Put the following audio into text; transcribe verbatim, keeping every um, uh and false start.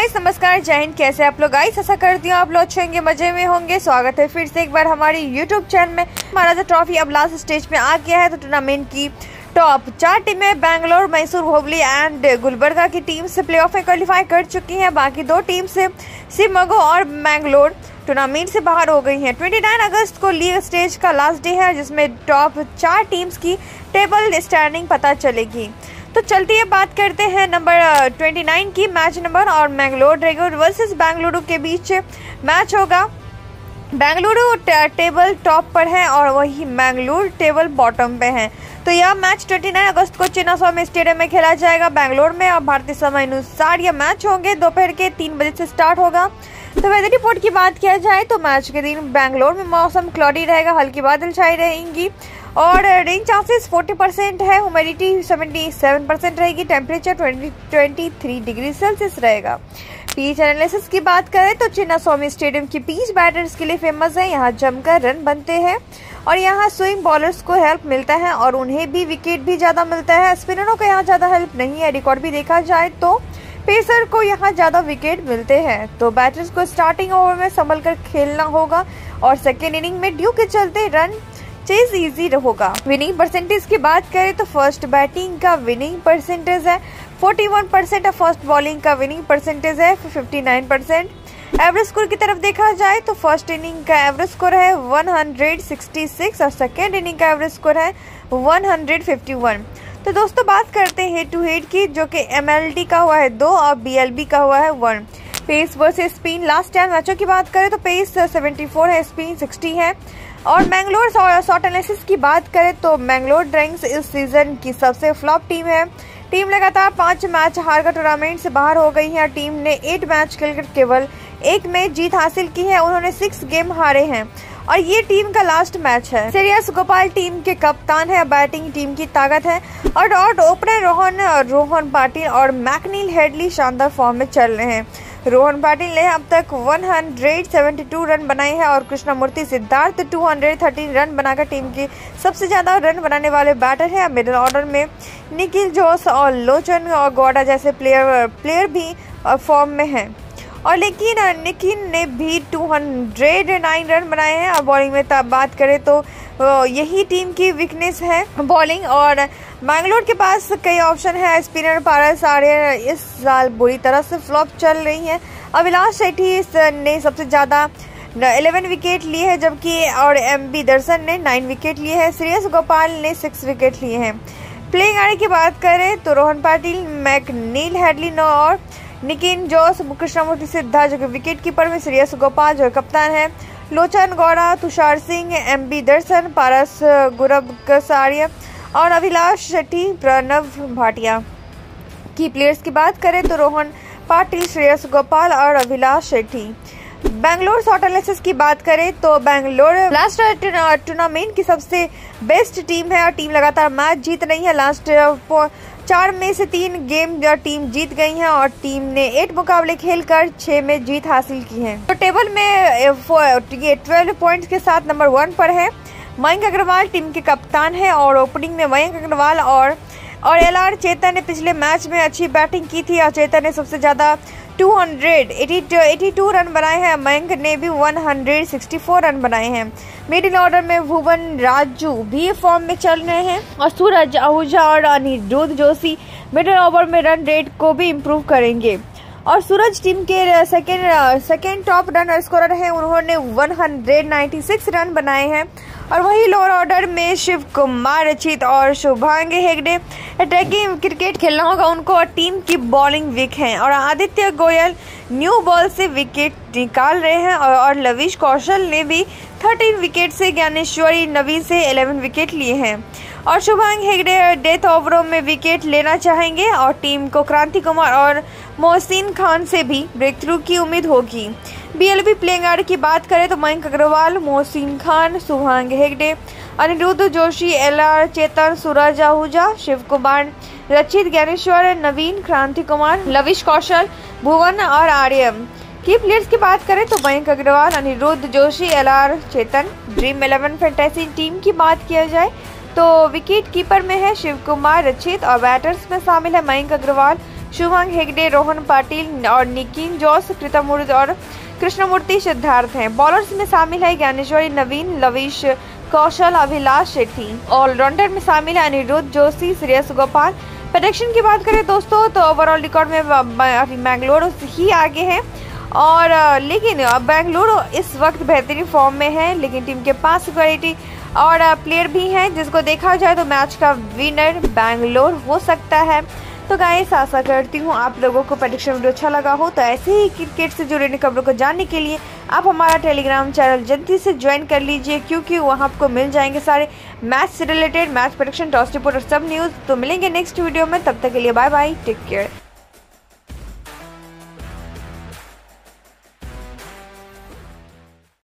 Guys नमस्कार, जय हिंद। कैसे आप लोग गाइस? ऐसा करती हूँ आप लोग अच्छे होंगे, मजे में होंगे। स्वागत है फिर से एक बार हमारी यूट्यूब चैनल में। महाराजा ट्रॉफी अब लास्ट स्टेज में आ गया है, तो टूर्नामेंट की टॉप चार टीमें बेंगलोर, मैसूर, हुबली एंड गुलबर्गा की टीम से प्लेऑफ में क्वालिफाई कर चुकी हैं। बाकी दो टीम से शिवमोगा और मैंगलोर टूर्नामेंट से बाहर हो गई हैं। उनतीस अगस्त को लीग स्टेज का लास्ट डे है, जिसमें टॉप चार टीम्स की टेबल स्टैंडिंग पता चलेगी। तो चलती है बात करते हैं नंबर उनतीस की मैच नंबर, और मैंगलोर ड्रैगन वर्सेस बेंगलुरु के बीच मैच होगा। बेंगलुरु टेबल टॉप पर है और वही मैंगलोर टेबल बॉटम पे है। तो यह मैच उनतीस अगस्त को चिन्नास्वामी स्टेडियम में खेला जाएगा बेंगलोर में, और भारतीय समय अनुसार यह मैच होंगे दोपहर के तीन बजे से स्टार्ट होगा। तो वेदर रिपोर्ट की बात किया जाए तो मैच के दिन बेंगलोर में मौसम क्लॉडी रहेगा, हल्की बादल छाई रहेंगी और रेन चांसेस चालीस परसेंट है, ह्यूमिडिटी सतहत्तर परसेंट रहेगी, टेम्परेचर तेईस डिग्री सेल्सियस रहेगा। पिच एनालिसिस की बात करें तो चिन्नास्वामी स्टेडियम की पिच बैटर्स के लिए फेमस है। यहाँ जमकर रन बनते हैं और यहाँ स्विंग बॉलर्स को हेल्प मिलता है और उन्हें भी विकेट भी ज्यादा मिलता है। स्पिनरों को यहाँ ज्यादा हेल्प नहीं है। रिकॉर्ड भी देखा जाए तो पेसर को यहाँ ज्यादा विकेट मिलते हैं। तो बैटर्स को स्टार्टिंग ओवर में संभल कर खेलना होगा और सेकेंड इनिंग में ड्यू के चलते रन चेज इजी होगा। विनिंग परसेंटेज की बात करें तो फर्स्ट बैटिंग का विनिंग परसेंटेज है इकतालीस परसेंट और फर्स्ट बॉलिंग का विनिंग परसेंटेज है उनसठ परसेंट। एवरेज स्कोर की तरफ देखा जाए तो फर्स्ट इनिंग का एवरेज स्कोर है एक सौ छियासठ और सेकेंड इनिंग का एवरेज स्कोर है एक सौ इक्यावन। तो दोस्तों बात करते हैं हेड टू हेड की, जो कि एमएलडी का हुआ है दो और बीएलबी का हुआ है one. Pace versus spin last time मैचों की बात करें तो पेस चौहत्तर है, स्पिन साठ है। और मैंगलोर शॉट एनालिसिस की बात करें तो मैंगलोर ड्रैगन्स इस सीजन की सबसे फ्लॉप टीम है। टीम लगातार पांच मैच हार कर टूर्नामेंट से बाहर हो गई है। टीम ने एट मैच खेलकर केवल एक में जीत हासिल की है। उन्होंने सिक्स गेम हारे हैं और ये टीम का लास्ट मैच है। श्रेयस गोपाल टीम के कप्तान है, बैटिंग टीम की ताकत है और डॉट ओपनर रोहन रोहन पाटिल और मैकनील हेडली शानदार फॉर्म में चल रहे हैं। रोहन पाटिल ने अब तक एक सौ बहत्तर रन बनाए हैं और कृष्णमूर्ति सिद्धार्थ दो सौ तेरह रन बनाकर टीम की सबसे ज्यादा रन बनाने वाले बैटर हैं। मिडिल ऑर्डर में निखिल जोश और लोचन और गौड़ा जैसे प्लेयर प्लेयर भी फॉर्म में हैं। और लेकिन निखिल ने भी दो सौ नौ रन बनाए हैं। और बॉलिंग में तब बात करें तो यही टीम की वीकनेस है बॉलिंग, और मैंगलोर के पास कई ऑप्शन है। स्पिनर पारस आर्य इस साल बुरी तरह से फ्लॉप चल रही है। अभिलाष सेठी ने सबसे ज्यादा ग्यारह विकेट लिए हैं, जबकि और एम बी दर्शन ने नौ विकेट लिए हैं। श्रेयस गोपाल ने छह विकेट लिए हैं। प्लेइंग आर्डर की बात करें तो रोहन पाटिल, मैकनील हेडली नौ और निखिल जोश, कृष्णमूर्ति सिद्धार्थ जो कि विकेट कीपर में, श्रेयस गोपाल जो कप्तान है, लोचन गौड़ा, तुषार सिंह, एम बी दर्शन, पारस गुरबकसार्य और अभिलाष शेट्टी, प्रणव भाटिया। की प्लेयर्स की बात करें तो रोहन पाटिल, श्रेयस गोपाल और अभिलाष शेट्टी। बेंगलोर शॉट एनालिसिस की बात करें तो बेंगलोर लास्ट टूर्नामेंट की सबसे बेस्ट टीम है और टीम लगातार मैच जीत रही है। लास्ट चार में से तीन गेम टीम जीत गई है और टीम ने एट मुकाबले खेलकर छह में जीत हासिल की है। तो टेबल में ये ट्वेल्व पॉइंट्स के साथ नंबर वन पर है। मयंक अग्रवाल टीम के कप्तान है और ओपनिंग में मयंक अग्रवाल और और एल आर चेतन ने पिछले मैच में अच्छी बैटिंग की थी और चेतन ने सबसे ज्यादा दो सौ बयासी रन बनाए हैं। मयंक ने भी एक सौ चौंसठ रन बनाए हैं। मिडिल ऑर्डर में भुवन राजू भी फॉर्म में चल रहे हैं और सूरज आहूजा और अनिरुद्ध जोशी मिडिल ओवर में रन रेट को भी इम्प्रूव करेंगे। और सूरज टीम के second second top run scorer हैं, उन्होंने एक सौ छियानवे रन बनाए हैं। और वही लोअर ऑर्डर में शिव कुमार, रचित और शुभांगी हेगड़े अटैकिंग क्रिकेट खेलना होगा उनको और टीम की बॉलिंग वीक है। और आदित्य गोयल न्यू बॉल से विकेट निकाल रहे हैं और, और लविश कौशल ने भी तेरह विकेट से, ज्ञानेश्वरी नवीन से ग्यारह विकेट लिए हैं। और शुभांगी हेगड़े डेथ ओवरों में विकेट लेना चाहेंगे और टीम को क्रांति कुमार और मोहसिन खान से भी ब्रेक थ्रू की उम्मीद होगी। बीएलबी प्लेइंग आर्डर की बात करें तो मयंक अग्रवाल, मोहसिन खान, शुभांगी हेगड़े, अनिरुद्ध जोशी, एल आर चेतन, सूरज आहूजा, शिव कुमार, रचित, ज्ञानेश्वर, नवीन, क्रांति कुमार, लविश कौशल, भुवन और आर्यम। की प्लेयर्स की बात करें तो Mayank Agarwal, Aniruddha Joshi, L R Chetan. Dream Eleven fantasy team की बात किया जाए तो विकेट कीपर में है शिव कुमार, रचित और बैटर्स में शामिल है मयंक अग्रवाल, शुभंग हेगड़े, रोहन पाटिल और निकिन जॉस, कृतमूर्ति और कृष्णमूर्ति सिद्धार्थ हैं। बॉलर्स में शामिल है ज्ञानेश्वरी, नवीन, लविश कौशल, अभिलाष शेट्टी। ऑलराउंडर में शामिल है अनिरुद्ध जोशी, श्रेयस गोपाल। प्रेडिक्शन की बात करें दोस्तों तो ओवरऑल रिकॉर्ड में अभी मैंगलोर ही आगे है, और लेकिन बेंगलुरु इस वक्त बेहतरीन फॉर्म में है, लेकिन टीम के पास क्वालिटी और प्लेयर भी हैं, जिसको देखा जाए तो मैच का विनर बेंगलोर हो सकता है। तो गाइस आशा करती हूँ आप लोगों को प्रेडिक्शन वीडियो अच्छा लगा हो। तो ऐसे ही क्रिकेट से जुड़े खबरों को जानने के लिए आप हमारा टेलीग्राम चैनल जल्दी से ज्वाइन कर लीजिए, क्योंकि वहाँ आपको मिल जाएंगे सारे मैच से related match prediction, toss report और सब न्यूज़। तो मिलेंगे नेक्स्ट वीडियो में, तब तक के लिए बाय बाय, टेक केयर।